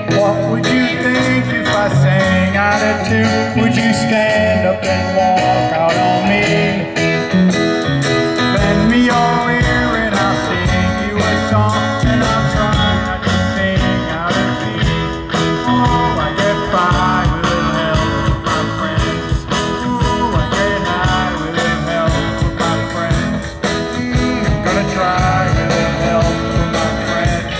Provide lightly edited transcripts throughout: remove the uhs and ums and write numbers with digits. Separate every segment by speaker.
Speaker 1: What would you think if I sang out of tune? Would you stand up and walk out on me? Lend me your ear and I'll sing you a song, and I'll try not to sing out of key. Oh, I get by with the help of my friends. Ooh, I get high with the help of my friends. I'm gonna try with the help of my friends.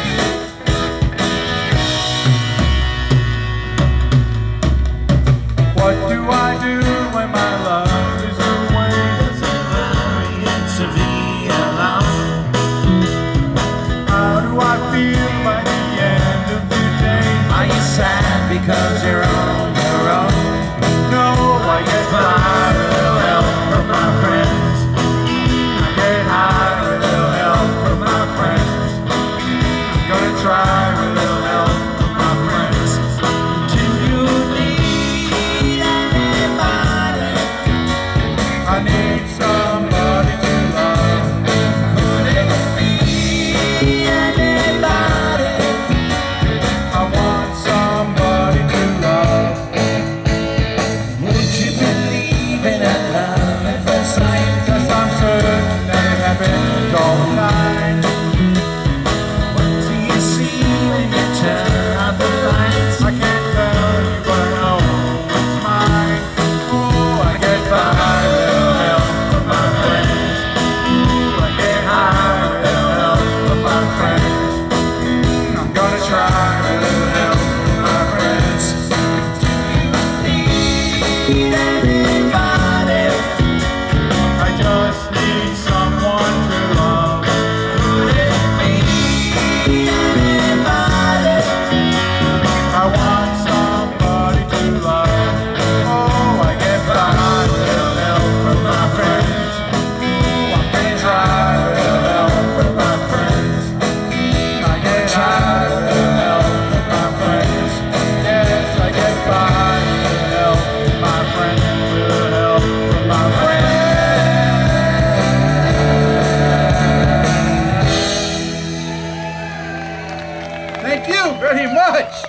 Speaker 1: What do I do when my love is away? Does it hurt me to be alone? How do I feel by the end of the day? Are you sad because you're on your own? No, I get by with the help of my friends. I get high with the help of my friends. I'm gonna try with the help of my friends. Do you need anybody? I need somebody to love. Could it be anybody? I want somebody to love. Would you believe in a love at first sight? 'Cause I'm certain that it happened all night. What do you see when you turn out the lights? I can't tell you, but I know it's mine. Oh, I get by with the help of my friends. Ooh, I get high with the help of my friends. I'm gonna try with the help of my friends. Need anybody? I just need someone to love. Could it be anybody? I want somebody to love. Oh, I get by with the help of my friends. Ooh, I'm gonna try with the help of my friends. I get high with the help of my friends. Yes, I get by with the help of my friends. With the help of my friends. Thank you very much.